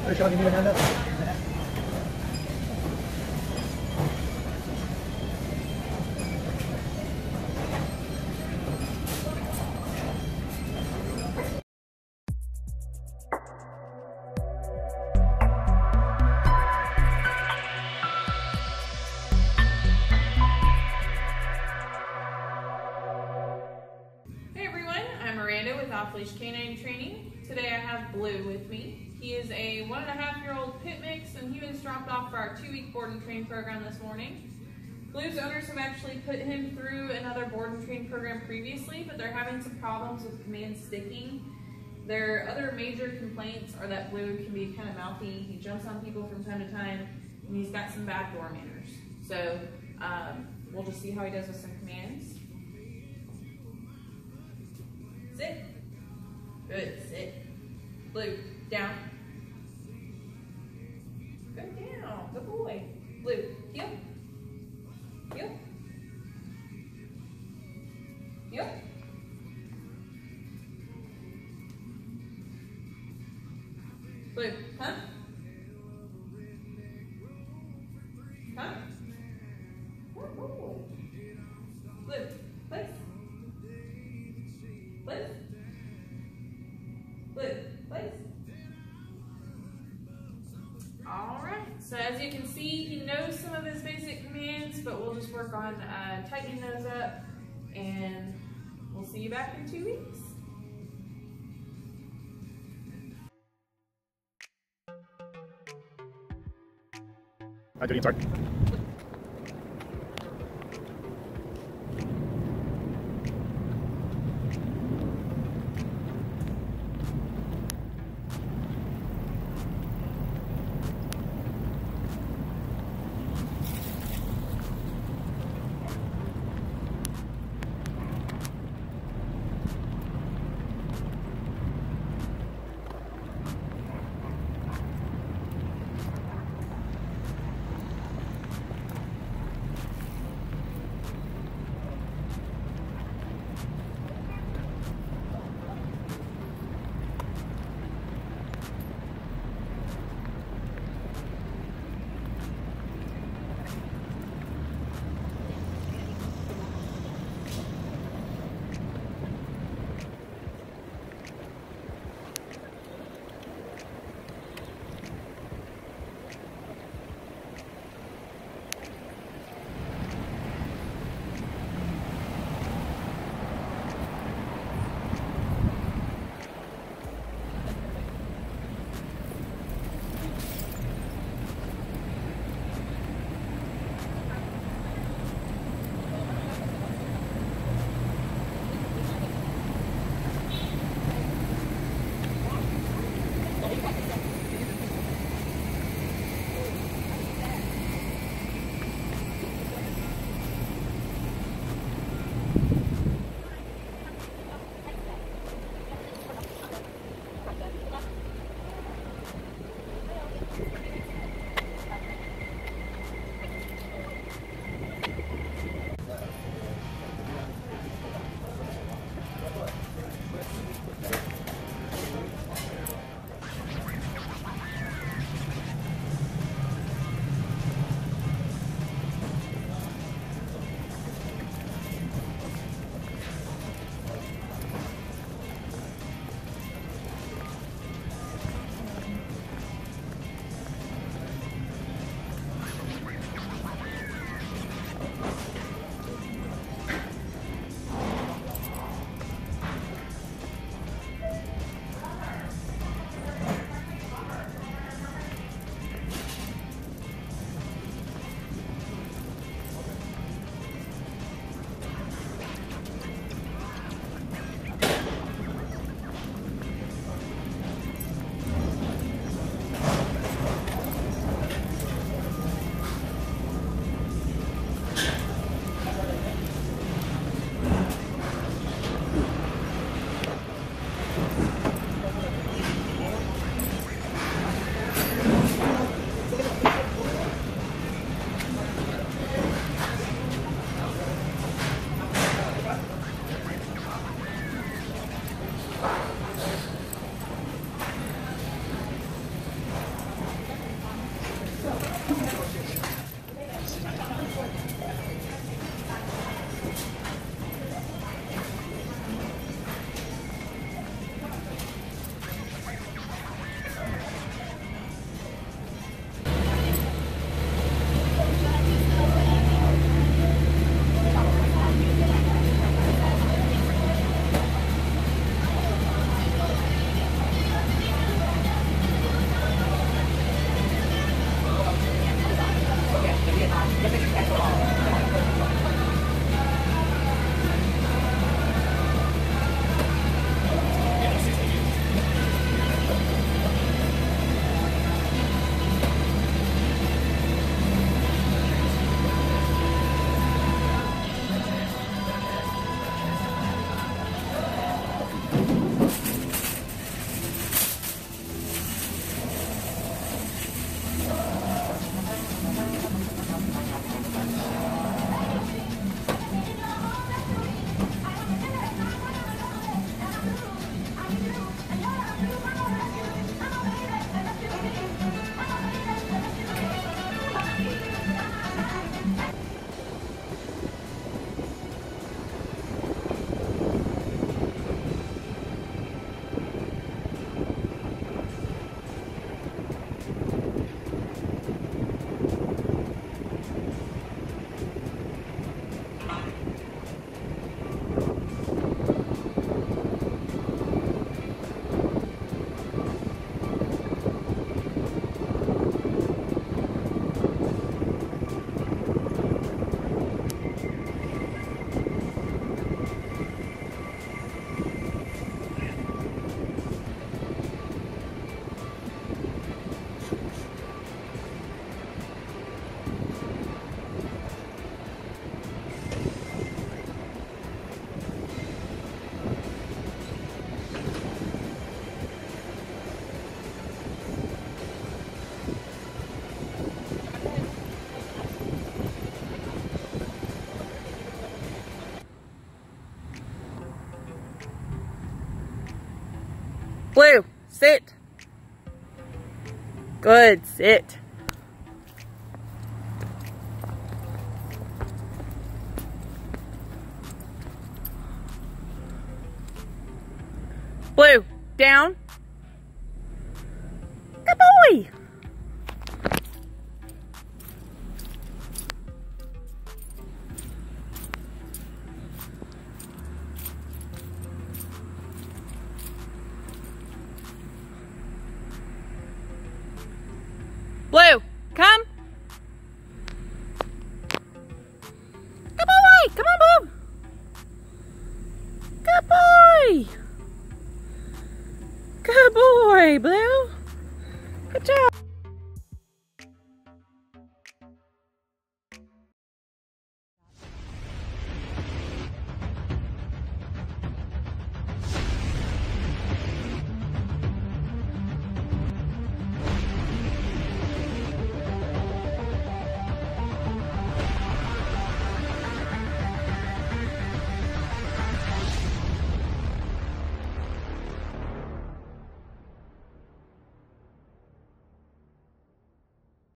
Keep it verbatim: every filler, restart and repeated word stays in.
Sean, give me your hand up. Leash K nine Training. Today I have Bleu with me. He is a one and a half year old pit mix, and he was dropped off for our two week board and train program this morning. Blue's owners have actually put him through another board and train program previously, but they're having some problems with commands sticking. Their other major complaints are that Bleu can be kind of mouthy. He jumps on people from time to time, and he's got some backdoor manners. So um, we'll just see how he does with some commands. Sit. Good, sit. Bleu, down. Good down, good boy. Bleu, heel. Heel. Heel. Bleu, huh? Huh? Good boy. Bleu, place. Place. Bleu, place. All right, so as you can see, he knows some of his basic commands, but we'll just work on uh, tightening those up, and we'll see you back in two weeks. Hi, Judy, sorry. Blue, sit. Good, sit. Blue, down. Good boy. Blue, come. Good boy. Come on, Blue. Good boy. Good boy, Blue. Good job.